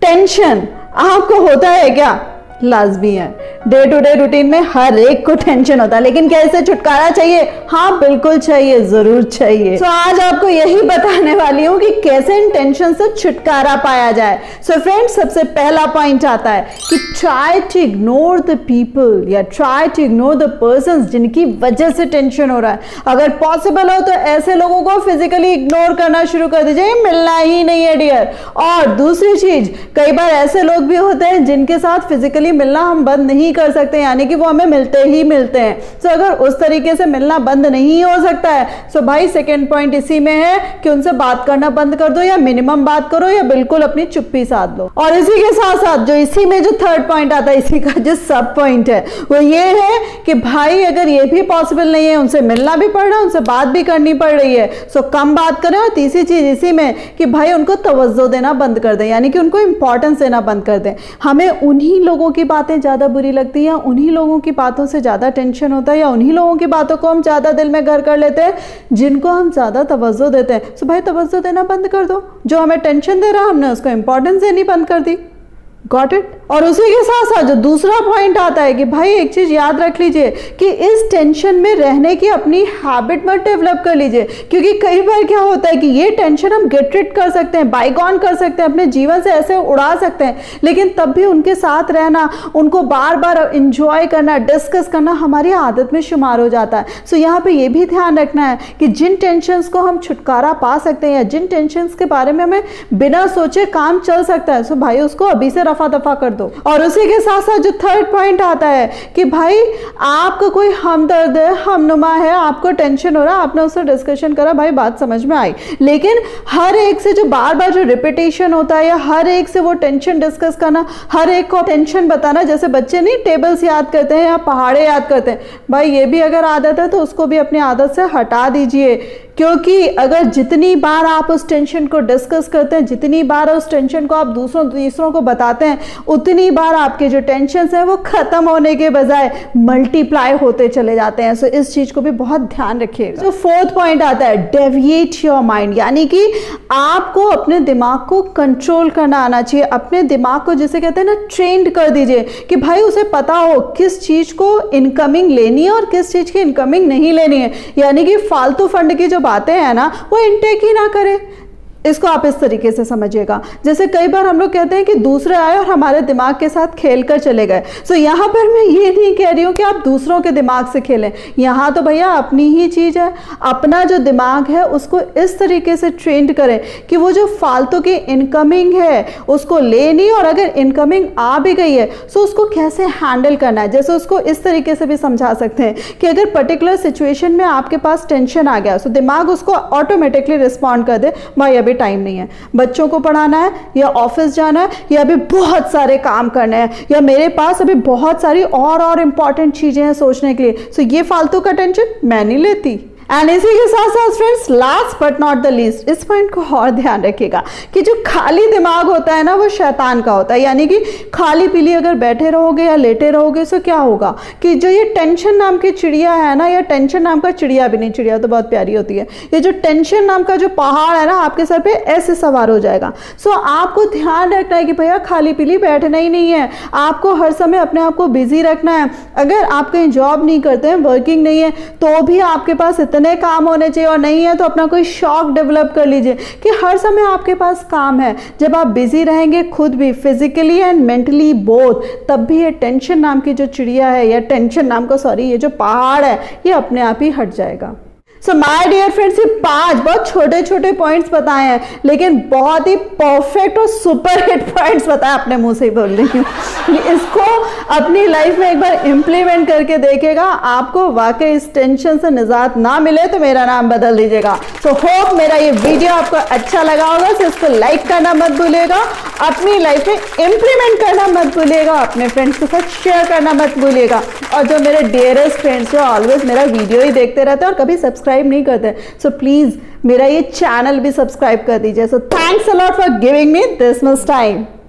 Tension आपको होता है क्या? लाजमी है, डे टू डे रूटीन में हर एक को टेंशन होता है, लेकिन क्या इससे छुटकारा चाहिए? हाँ बिल्कुल चाहिए, जरूर चाहिए। तो आज आपको यही बताने वाली हूँ कि कैसे इन टेंशन से छुटकारा पाया जाए। सो फ्रेंड्स, सबसे पहला पॉइंट आता है कि try to ignore the people या try to ignore the persons जिनकी वजह से टेंशन हो रहा है। अगर पॉसिबल हो तो ऐसे लोगों को फिजिकली इग्नोर करना शुरू कर दीजिए, मिलना ही नहीं है डियर। और दूसरी चीज, कई बार ऐसे लोग भी होते हैं जिनके साथ फिजिकली मिलना हम बंद नहीं कर सकते, यानी कि वो हमें मिलते ही मिलते हैं। सो अगर उस तरीके से मिलना बंद नहीं हो सकता है, सो भाई सेकंड पॉइंट इसी में है कि उनसे बात करना बंद कर दो, या मिनिमम बात करो, या बिल्कुल अपनी चुप्पी साध लो। और इसी के साथ साथ जो इसी में जो थर्ड पॉइंट आता है, इसी का जो सब पॉइंट है वो ये है कि भाई अगर ये भी पॉसिबल नहीं है, उनसे मिलना भी पड़ रहा है, उनसे बात भी करनी पड़ रही है, सो कम बात करें। और तीसरी चीज इसी में कि भाई उनको तवज्जो देना बंद कर दें, यानी कि उनको इंपॉर्टेंस देना बंद कर दें। हमें उन्हीं लोगों की बातें ज्यादा बुरी लगती है, उन्हीं लोगों की बातों से ज्यादा टेंशन होता है, या उन्हीं लोगों की बातों को हम ज्यादा दिल में घर कर लेते हैं जिनको हम ज्यादा तवज्जो देते हैं। सो भाई तवज्जो देना बंद कर दो, जो हमें टेंशन दे रहा है हमने उसको इंपॉर्टेंस देनी बंद कर दी। Got it? और उसी के साथ साथ जो दूसरा पॉइंट आता है कि भाई एक चीज याद रख लीजिए कि इस टेंशन में रहने की अपनी हैबिट मत डेवलप कर लीजिए, क्योंकि कई बार क्या होता है कि ये टेंशन हम गेट रिड कर सकते हैं, बाइगॉन कर सकते हैं, अपने जीवन से ऐसे उड़ा सकते हैं, लेकिन तब भी उनके साथ रहना, उनको बार बार इंजॉय करना, डिस्कस करना हमारी आदत में शुमार हो जाता है। सो यहाँ पे ये भी ध्यान रखना है कि जिन टेंशंस को हम छुटकारा पा सकते हैं या जिन टेंशंस के बारे में हमें बिना सोचे काम चल सकता है, सो भाई उसको अभी से रफा दफा कर दो। और उसी के साथ साथ जो थर्ड पॉइंट आता है कि भाई आपका कोई हमदर्द है, हमनुमा है, आपको टेंशन हो रहा है, आपने उससे डिस्कशन करा, भाई बात समझ में आई, लेकिन हर एक से जो बार बार जो रिपीटेशन होता है या हर एक से वो टेंशन डिस्कस करना, हर एक को टेंशन बताना, जैसे बच्चे नहीं टेबल्स याद करते हैं या पहाड़े याद करते हैं, भाई ये भी अगर आदत है तो उसको भी अपनी आदत से हटा दीजिए। क्योंकि अगर जितनी बार आप उस टेंशन को डिस्कस करते हैं, जितनी बार उस टेंशन को आप दूसरों को बताते हैं, उतनी बार आपके जो टेंशन हैं वो खत्म होने के बजाय मल्टीप्लाई होते चले जाते हैं। सो इस चीज को भी बहुत ध्यान रखिएगा। तो फोर्थ पॉइंट आता है डेविएट योर माइंड, यानी कि आपको अपने दिमाग को कंट्रोल करना आना चाहिए। अपने दिमाग को जिसे कहते हैं ना ट्रेंड कर दीजिए कि भाई उसे पता हो किस चीज को इनकमिंग लेनी है और किस चीज की इनकमिंग नहीं लेनी है, यानी कि फालतू फंड की जो बातें हैं ना वो इनटेक ही ना करें। इसको आप इस तरीके से समझिएगा, जैसे कई बार हम लोग कहते हैं कि दूसरे आए और हमारे दिमाग के साथ खेल कर चले गए। सो यहाँ पर मैं ये नहीं कह रही हूँ कि आप दूसरों के दिमाग से खेलें, यहाँ तो भैया अपनी ही चीज़ है, अपना जो दिमाग है उसको इस तरीके से ट्रेंड करें कि वो जो फालतू की इनकमिंग है उसको ले नहीं, और अगर इनकमिंग आ भी गई है तो उसको कैसे हैंडल करना है। जैसे उसको इस तरीके से भी समझा सकते हैं कि अगर पर्टिकुलर सिचुएशन में आपके पास टेंशन आ गया तो दिमाग उसको ऑटोमेटिकली रिस्पॉन्ड कर दे, भाई अभी टाइम नहीं है, बच्चों को पढ़ाना है या ऑफिस जाना है या अभी बहुत सारे काम करने हैं या मेरे पास अभी बहुत सारी और इंपॉर्टेंट चीजें हैं सोचने के लिए, सो ये फालतू का टेंशन मैं नहीं लेती। एंड इसी के साथ साथ friends, last but not the least, इस पॉइंट को और ध्यान रखिएगा कि जो खाली दिमाग होता है ना वो शैतान का होता है, यानी कि खाली पीली अगर बैठे रहोगे या लेटे रहोगे तो क्या होगा कि जो ये टेंशन नाम की चिड़िया है ना, या टेंशन नाम का चिड़िया भी नहीं, चिड़िया तो बहुत प्यारी होती है, ये जो टेंशन नाम का जो पहाड़ है ना आपके सर पे ऐसे सवार हो जाएगा। सो आपको ध्यान रखना है कि भैया खाली पीली बैठना ही नहीं है, आपको हर समय अपने आप को बिजी रखना है। अगर आप कहीं जॉब नहीं करते हैं, वर्किंग नहीं है, तो भी आपके पास इतने काम होने चाहिए, और नहीं है तो अपना कोई शौक डेवलप कर लीजिए कि हर समय आपके पास काम है। जब आप बिजी रहेंगे खुद भी फिजिकली एंड मेंटली बोथ, तब भी ये टेंशन नाम की जो चिड़िया है या टेंशन नाम का ये जो पहाड़ है ये अपने आप ही हट जाएगा। सो माय डियर फ्रेंड्स, ये 5 बहुत छोटे छोटे पॉइंट्स बताए हैं, लेकिन बहुत ही परफेक्ट और सुपर हिट पॉइंट्स बताए, अपने मुंह से ही बोल रही हूँ। इसको अपनी लाइफ में एक बार इम्प्लीमेंट करके देखेगा, आपको वाकई इस टेंशन से निजात ना मिले तो मेरा नाम बदल दीजिएगा। सो होप मेरा ये वीडियो आपको अच्छा लगा होगा, तो इसको लाइक करना मत भूलिएगा, अपनी लाइफ में इम्प्लीमेंट करना मत भूलिएगा, अपने फ्रेंड्स के साथ शेयर करना मत भूलिएगा। और जो मेरे डियरेस्ट फ्रेंड्स हैं ऑलवेज मेरा वीडियो ही देखते रहते हैं और कभी सब्सक्राइब नहीं करते, सो प्लीज मेरा ये चैनल भी सब्सक्राइब कर दीजिए। So thanks a lot for giving me this much time.